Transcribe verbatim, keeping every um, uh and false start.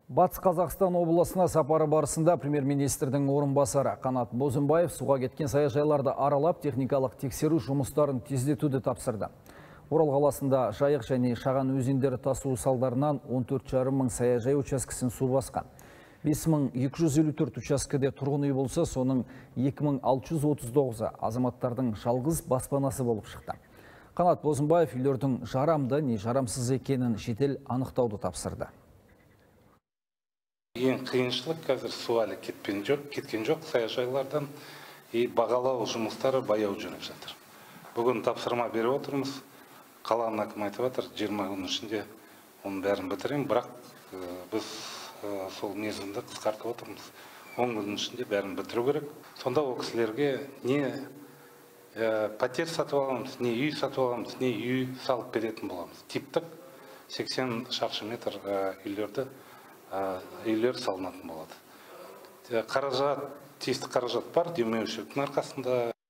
Батыс Қазақстан облысына сапары барысында премьер-министрдің орынбасары Қанат Бозымбаев суға кеткен саяжайларды аралап, техникалық тексеру жұмыстарын тездетуді тапсырды. Орал қаласында жайық және шаған өзендері тасуы салдарынан он төрт жарым мың саяжай учаскесін су басқан. бес мың екі жүз елу төрт учаскеде тұрғын үй болса, соның екі мың алты жүз отыз тоғызы азаматтардың жалғыз баспанасы болып шықты. Қанат Бозымбаев үйлердің жарамды не жарамсыз екенін жедел анықтауды тапсырды. Ең қиыншылық қазір су әлі кеткен жоқ, кеткен жоқ саяжайлардан, и бағалау жұмыстары баяу жүріп жатыр. Бүгін тапсырма беріп отырмыз. Қаланың әкімі айтып жатыр, жиырма күн ішінде оның бәрін бітірем, бірақ біз сол мерзімді қысқартып отырмыз. он күн ішінде бәрін бітіру керек. Сонда ол кісілерге не пәтер сатып аламыз, не үй сатып аламыз, не үй салып беретін боламыз. Типтік сексен шаршы метр үйлерді үйлер салынатын болады. Қаражат, тиісті қаражат бар, демеушіліктің арқасында.